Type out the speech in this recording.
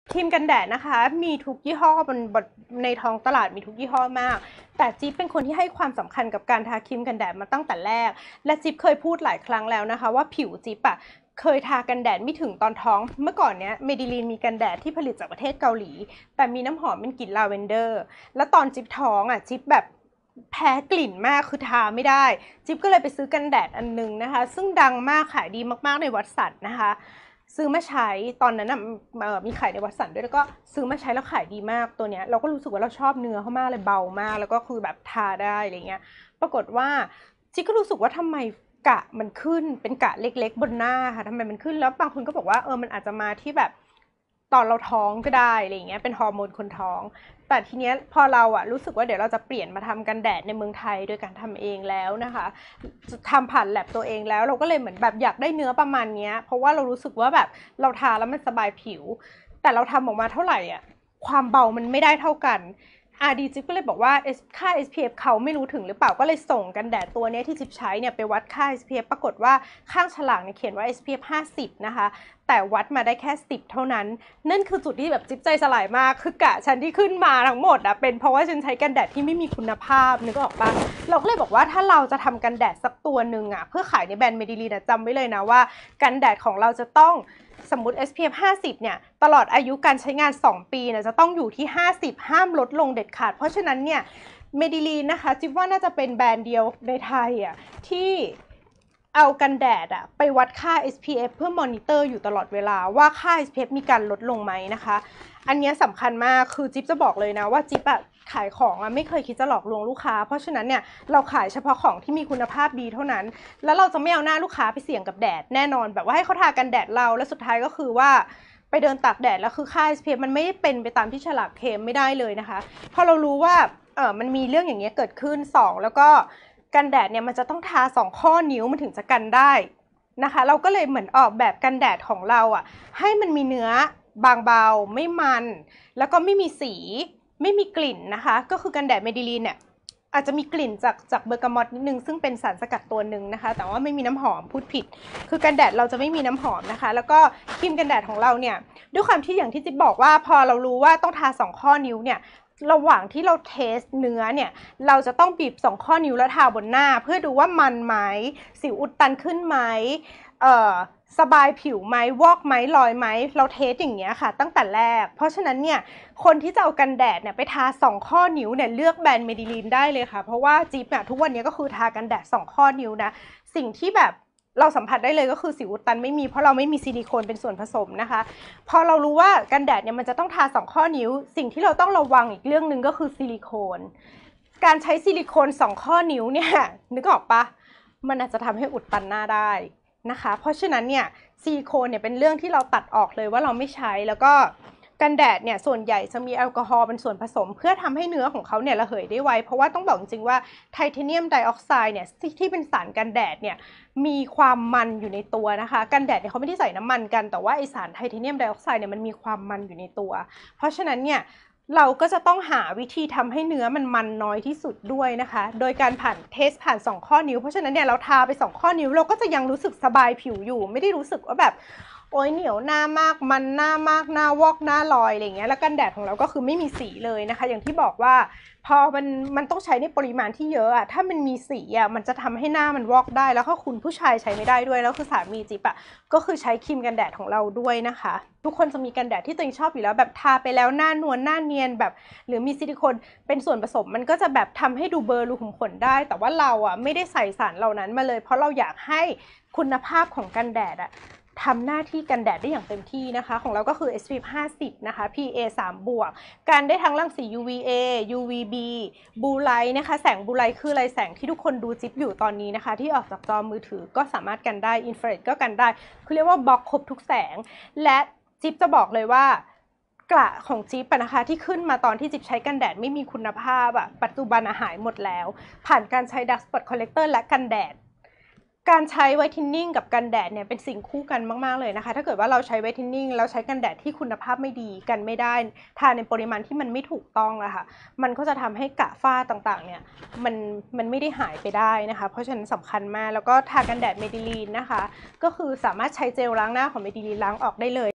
ครีมกันแดดนะคะมีทุกยี่ห้อบนในท้องตลาดมีทุกยี่ห้อมากแต่จิ๊บเป็นคนที่ให้ความสำคัญกับการทาครีมกันแดดมาตั้งแต่แรกและจิ๊บเคยพูดหลายครั้งแล้วนะคะว่าผิวจิ๊บเคยทากันแดดไม่ถึงตอนท้องเมื่อก่อนเนี้ยเมดิลีนมีกันแดดที่ผลิตจากประเทศเกาหลีแต่มีน้ำหอมเป็นกลิ่นลาเวนเดอร์แล้วตอนจิ๊บท้องจิ๊บแบบแพ้กลิ่นมากคือทาไม่ได้จิ๊บก็เลยไปซื้อกันแดดอันนึงนะคะซึ่งดังมากขายดีมากๆในวัตสันนะคะซื้อมาใช้ตอนนั้นมีขายในวัตสันด้วยแล้วก็ซื้อมาใช้แล้วขายดีมากตัวเนี้ยเราก็รู้สึกว่าเราชอบเนื้อเขามากเลยเบามากแล้วก็คือแบบทาได้อะไรเงี้ยปรากฏว่าจิ๊บก็รู้สึกว่าทำไมกะมันขึ้นเป็นกะเล็กๆบนหน้าค่ะทำไมมันขึ้นแล้วบางคนก็บอกว่ามันอาจจะมาที่แบบตอนเราท้องก็ได้อะไรเงี้ยเป็นฮอร์โมนคนท้องแต่ทีเนี้ยพอเรารู้สึกว่าเดี๋ยวเราจะเปลี่ยนมาทำกันแดดในเมืองไทยโดยการทำเองแล้วนะคะทำผ่านแลบตัวเองแล้วเราก็เลยเหมือนแบบอยากได้เนื้อประมาณนี้เพราะว่าเรารู้สึกว่าแบบเราทาแล้วมันสบายผิวแต่เราทำออกมาเท่าไหร่ความเบามันไม่ได้เท่ากันดีจิ๊บก็เลยบอกว่าค่า SPF เขาไม่รู้ถึงหรือเปล่าก็เลยส่งกันแดดตัวนี้ที่จิ๊บใช้เนี่ยไปวัดค่า SPF ปรากฏว่าข้างฉลากเนี่ยเขียนว่า SPF 50นะคะแต่วัดมาได้แค่10เท่านั้นนั่นคือจุดที่แบบจิ๊บใจสลายมากคือกะฉันที่ขึ้นมาทั้งหมดเป็นเพราะว่าฉันใช้กันแดดที่ไม่มีคุณภาพนึกออกปะเราก็เลยบอกว่าถ้าเราจะทำกันแดดสักตัวหนึ่งเพื่อขายในแบรนด์เมดิลีนจำไว้เลยนะว่ากันแดดของเราจะต้องสมมุติ SPF 50เนี่ยตลอดอายุการใช้งาน2ปีเนี่ยจะต้องอยู่ที่50ห้ามลดลงเด็ดขาดเพราะฉะนั้นเนี่ยเมดิลีนนะคะจิ๊บว่าน่าจะเป็นแบรนด์เดียวในไทยที่เอากันแดดไปวัดค่า SPF เพื่อมอนิเตอร์อยู่ตลอดเวลาว่าค่า SPF มีการลดลงไหมนะคะอันนี้สำคัญมากคือจิ๊บจะบอกเลยนะว่าจิ๊บขายของไม่เคยคิดจะหลอกลวงลูกค้าเพราะฉะนั้นเนี่ยเราขายเฉพาะของที่มีคุณภาพดีเท่านั้นแล้วเราจะไม่เอาหน้าลูกค้าไปเสี่ยงกับแดดแน่นอนแบบว่าให้เขาทากันแดดเราแล้วสุดท้ายก็คือว่าไปเดินตากแดดแล้วคือค่า SPF มันไม่ได้เป็นไปตามที่ฉลากเคลมไม่ได้เลยนะคะพอเรารู้ว่ามันมีเรื่องอย่างเงี้ยเกิดขึ้น2แล้วก็กันแดดเนี่ยมันจะต้องทา2ข้อนิ้วมันถึงจะกันได้นะคะเราก็เลยเหมือนออกแบบกันแดดของเราให้มันมีเนื้อบางเบาไม่มันแล้วก็ไม่มีสีไม่มีกลิ่นนะคะก็คือกันแดดเมดิลีนเนี่ยอาจจะมีกลิ่นจากเบอร์กามอตนิดนึงซึ่งเป็นสารสกัดตัวหนึ่งนะคะแต่ว่าไม่มีน้ำหอมพูดผิดคือกันแดดเราจะไม่มีน้ำหอมนะคะแล้วก็ครีมกันแดดของเราเนี่ยด้วยความที่อย่างที่จิ๊บบอกว่าพอเรารู้ว่าต้องทา2ข้อนิ้วเนี่ยระหว่างที่เราเทสเนื้อเนี่ยเราจะต้องบีบ2ข้อนิ้วแล้วทาบนหน้าเพื่อดูว่ามันไหมสิวอุดตันขึ้นไหมสบายผิวไหมวอกไหมลอยไหมเราเทสอย่างเงี้ยค่ะตั้งแต่แรกเพราะฉะนั้นเนี่ยคนที่จะเอากันแดดเนี่ยไปทา2ข้อนิ้วเนี่ยเลือกแบรนด์เมดิลีนได้เลยค่ะเพราะว่าจิ๊บทุกวันนี้ก็คือทากันแดด2ข้อนิ้วนะสิ่งที่แบบเราสัมผัสได้เลยก็คือสิวอุดตันไม่มีเพราะเราไม่มีซิลิโคนเป็นส่วนผสมนะคะพอเรารู้ว่ากันแดดเนี่ยมันจะต้องทา2ข้อนิ้วสิ่งที่เราต้องระวังอีกเรื่องหนึ่งก็คือซิลิโคนการใช้ซิลิโคน2ข้อนิ้วเนี่ยนึกออกปะมันอาจจะทำให้อุดตันหน้าได้นะคะเพราะฉะนั้นเนี่ยซิลิโคนเนี่ยเป็นเรื่องที่เราตัดออกเลยว่าเราไม่ใช้แล้วก็กันแดดเนี่ยส่วนใหญ่จะมีแอลกอฮอล์เป็นส่วนผสมเพื่อทำให้เนื้อของเขาเนี่ยระเหยได้ไวเพราะว่าต้องบอกจริงๆว่าไทเทเนียมไดออกไซด์เนี่ยที่เป็นสารกันแดดเนี่ยมีความมันอยู่ในตัวนะคะกันแดดเนี่ยเขาไม่ได้ใส่น้ำมันกันแต่ว่าไอสารไทเทเนียมไดออกไซด์เนี่ยมันมีความมันอยู่ในตัวเพราะฉะนั้นเนี่ยเราก็จะต้องหาวิธีทำให้เนื้อมันน้อยที่สุดด้วยนะคะโดยการเทสผ่าน2ข้อนิ้วเพราะฉะนั้นเนี่ยเราทาไป2ข้อนิ้วเราก็จะยังรู้สึกสบายผิวอยู่ไม่ได้รู้สึกว่าแบบโอ๊ยเหนียวหน้ามากมันหน้ามากหน้าวอกหน้าลอยอะไรเงี้ยแล้วกันแดดของเราก็คือไม่มีสีเลยนะคะอย่างที่บอกว่าพอมันต้องใช้ในปริมาณที่เยอะถ้ามันมีสีมันจะทำให้หน้ามันวอกได้แล้วก็คุณผู้ชายใช้ไม่ได้ด้วยแล้วคือสามีจิ๊บก็คือใช้ครีมกันแดดของเราด้วยนะคะทุกคนจะมีกันแดดที่ตัวเองชอบอยู่แล้วแบบทาไปแล้วหน้านวลหน้าเนียนแบบหรือมีซิลิโคนเป็นส่วนผสมมันก็จะแบบทำให้ดูเบลอรูขุมขนได้แต่ว่าเราไม่ได้ใส่สารเหล่านั้นมาเลยเพราะเราอยากให้คุณภาพของกันแดดทำหน้าที่กันแดดได้อย่างเต็มที่นะคะของเราก็คือ SPF 50นะคะ PA 3บวกกันได้ทั้งรังสี UVA UVB บูไลท์นะคะแสงบูไลท์คืออะไรแสงที่ทุกคนดูจิ๊บอยู่ตอนนี้นะคะที่ออกจากจอมือถือก็สามารถกันได้อินฟราเรดก็กันได้คือเรียกว่าบล็อกครบทุกแสงและจิ๊บจะบอกเลยว่ากระของจิ๊บนะคะที่ขึ้นมาตอนที่จิ๊บใช้กันแดดไม่มีคุณภาพปัจจุบันหายหมดแล้วผ่านการใช้ Dark Spot Corrector และกันแดดการใช้ไวท์เทนนิ่งกับกันแดดเนี่ยเป็นสิ่งคู่กันมากๆเลยนะคะถ้าเกิดว่าเราใช้ไวท์เทนนิ่งแล้วใช้กันแดดที่คุณภาพไม่ดีกันไม่ได้ทาในปริมาณที่มันไม่ถูกต้องค่ะมันก็จะทำให้กระฝ้าต่างๆเนี่ยมันไม่ได้หายไปได้นะคะเพราะฉะนั้นสำคัญมากแล้วก็ทากันแดดเมดิลีนนะคะก็คือสามารถใช้เจลล้างหน้าของเมดิลีนล้างออกได้เลย